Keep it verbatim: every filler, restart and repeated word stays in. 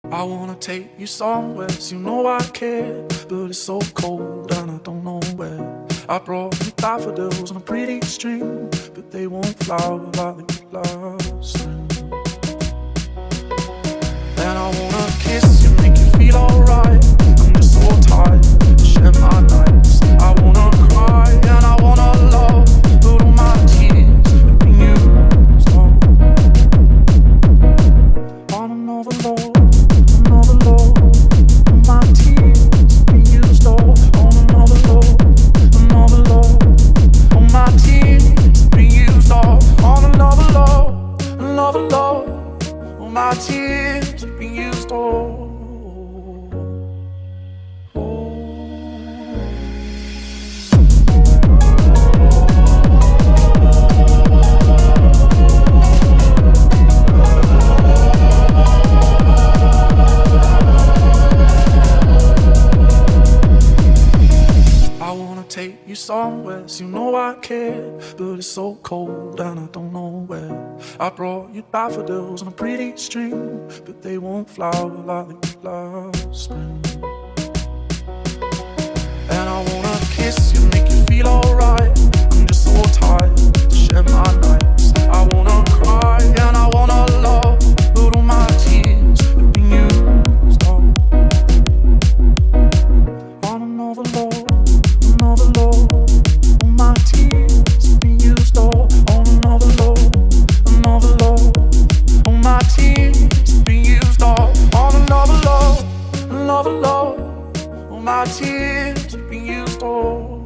I wanna take you somewhere, so you know I care, but it's so cold and I don't know where. I brought you daffodils on a pretty string, but they won't flower like they did last spring. And I wanna kiss you, make you feel alright. I'm just so tired to share my nights. I wanna cry and I wanna love, but all my tears have been used all on another love. Another love, my tears be used all on another love, another love. All my tears be used all on another love, another love. All my tears be used all. Take you somewhere, so you know I care, but it's so cold and I don't know where. I brought you daffodils on a pretty string, but they won't flower like they did last spring. And I wanna kiss you, make you feel alright. I'm just so tired to share my nights. I wanna cry and I wanna love, but all my tears have been used all on another love. Another love, all my tears be used all on another love, another love. All my tears be used all on another love, another love. All my tears be used all.